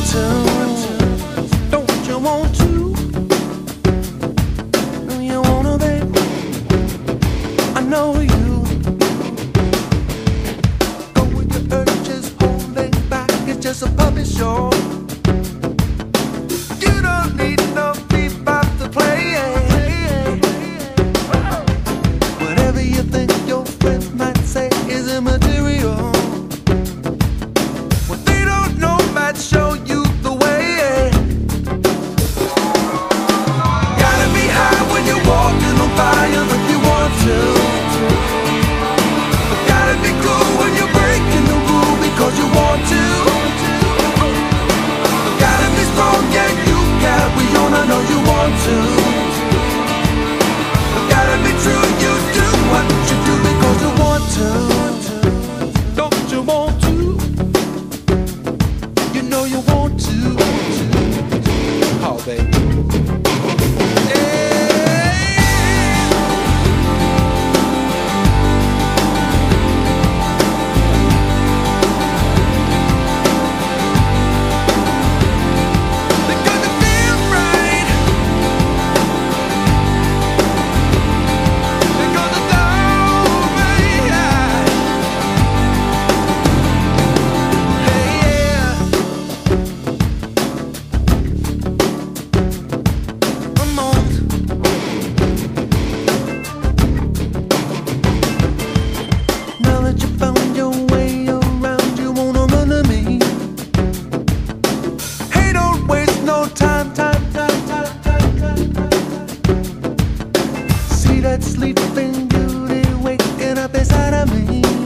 to? Don't you want to? Do you wanna, babe? I know you. Go with your urges, holding back. It's just a puppet show. You don't need no bebop to play. Whatever you think your friends might say is immaterial. What they don't know might show you the way. Gotta be high when you're walking on fire if you want to. Gotta be cool when you're breaking the rule because you want to. Gotta be strong, yeah, you carry on, I know you want to. Gotta be true, you do what you do because you want to. Don't you want to? You know you want to. Oh, baby. That sleeping beauty waking up inside of me.